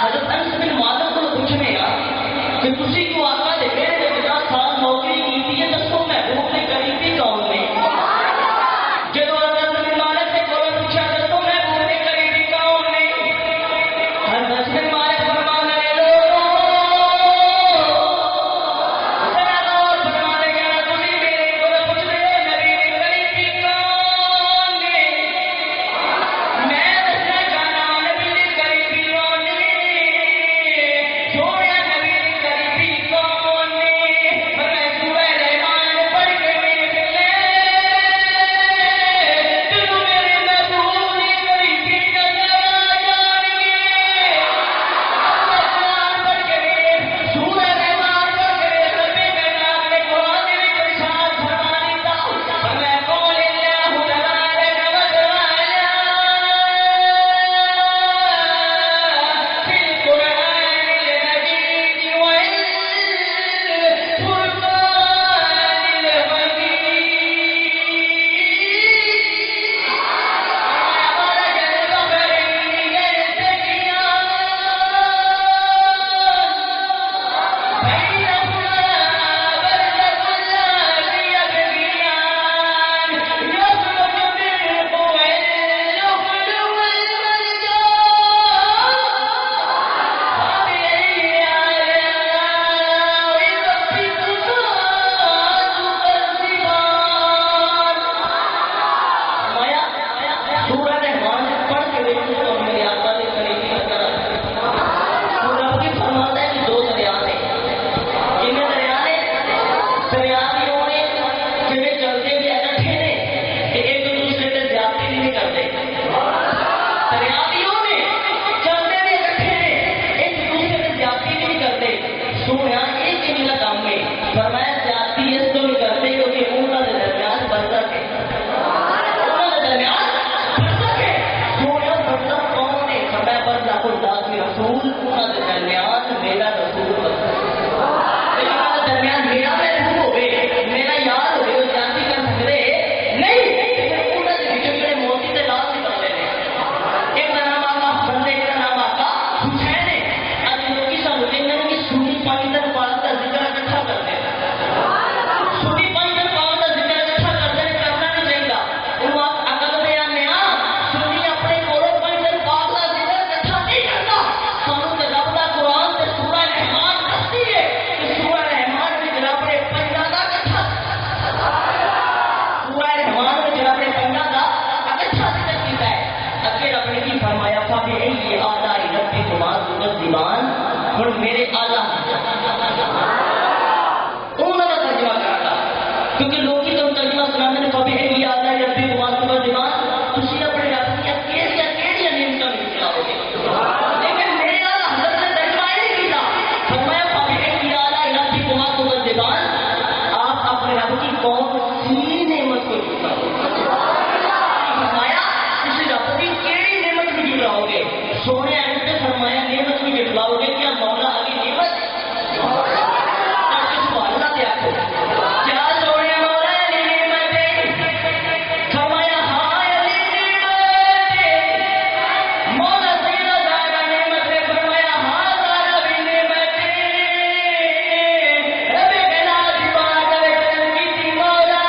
حضرت انس بن مالک کو پوچھنے کہ تسی کو آقا دے میرے 50 سال نوکری کی ہے دسو محبوب نے قریبی کون نے جدو حضرت بن مالک نے کو پوچھا دسو محبوب نے قریبی کون نے حضرت بن مالک فرمانے لگے ذرا غور فرمانے گا تسی میرے کو پوچھ رہے نبی نے قریبی کون نے میں دسنا چاہنا نبی نے قریبی کون نے سونے نبی نے قریبی کون نے پر میں سورہ رحمان پڑھ کے میرے دل میرے محبوب نے قریبی نظر آ جائیں گے قرآن پڑھ کے سورہ رحمان پڑھ کے رب کائنات نے قرآن میں ارشاد فرما دیتا میں قول اللہ تبارک و تعالی فی القرآن المجید والفرقان سورہ رحمان پڑھ کے دیکھو تو میرے آقا کے قریبی نظر آتے اور رب کی فرماتا ہے کہ دو دریا نے جنہیں دریا نے دریا بھی ہونے جنہیں چلتے بھی اکٹھے نے کہ ایک دوسرے سے زیادتی نہیں کرتے دریا بھی ہونے چلتے بھی اکٹھے نے ایک دوسرے سے زیادتی نہیں کرتے سونا ایک ہی کا کام ہے فرمایا زیادتی اس کو نہیں کرتے کیونکہ انہوں کے درمیان برزخ ہے رسول انہوں کے درمیان میرا رسول درمیان میرا محبوب ہوئے میرا یار ہوئے وہ جاتی کر سکتے نہیں انہوں کے جڑے موتی کے نام نکالے نے ایک کا نام آقا بندے کا نام آقا حسین ہے اب لوگ سب کہیں کہ سنی پانی تک پاک کا ذکر اکٹھا کرتے ہیں سنی پانی تک پاک کا ذکر اکٹھا کرتے ہیں کرنا نہیں چاہیے ان وقت عقل دے آنے سنی اپنے کولو پانی تک پاک کا ذکر اکٹھا نہیں کرتا سانو تے رب دا قرآن تے سورہ رحمان دستی ہے کہ سورہ رحمان وچ رب نے پنجاں دا اکٹھا سورہ رحمان وچ رب نے پنجاں دا اکٹھا ذکر کیتا ہے اگے رب نے کی فرمایا فبأي آلاء ربكما تكذبان ہن میرے اعلیٰ انہوں نے ترجمہ کرا کیونکہ لوگ ہی تو ترجمہ سناتے ہیں فبأي آلاء ربكما تكذبان تسی اپنے رب کی کیڑی نعمتاں نہیں کھلاؤ گے لیکن میرے اعلیٰ حضرت نے ترجمہ نہیں کیتا فرمایا فبأي آلاء ربكما تكذبان آپ اپنے رب کی کون سی نعمت کو جھٹلاؤ فرمایا کسی رب کی کیڑی نعمت بھی جھٹلاؤ گے سونے آئے نے فرمایا نعمت بھی جھٹلاؤ گے کیا مولا علی نعمت سوال نہ دیا کیا سونے مولا علی نعمت ہے فرمایا ہاں علی نعمت ہے مولا سیدہ زہرا نعمت ہے فرمایا ہاں زہرا بھی نعمت ہے رب کائنات دی بات کرن کیتی مولا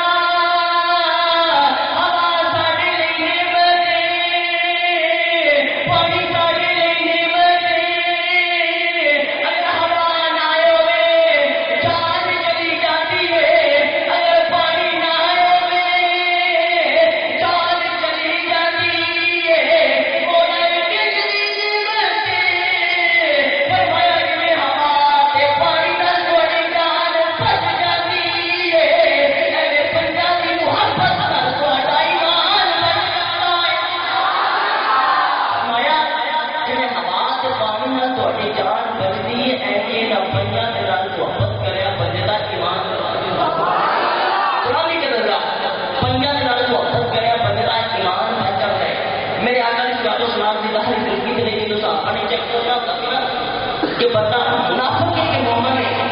ہوا ساڈے لئی نعمت ہے پانی ساڈے لئی نعمت ہے اگر ہوا نہ ہوے جان چلی جاتی ہے اگر پانی نہ ہوے جان چلی جاتی ہے مولا کتنی نعمت ہے فرمایا کہ ہوا تے پانی نال تھوڑی جان بچ جاتی ہے اے پنجابی محبت نال تھوڑا ایمان بچ جاتا ہے مایا جڑے ہوا تے پانی نال تھوڑی جان بچدی ہے اے نہ پنجا دے نال محبت کریا بندے دا ایمان قرآن کی رضا پنجا دے نال محبت کریا بندے دا ایمان بچ جاتا ہے میرے آقا علیہ الصلوۃ والسلام دی ظاہری زندگی تے جو صحابہ نے چیک کرنا ہوتا سی نا کہ بندہ منافق ہے کہ مومن ہے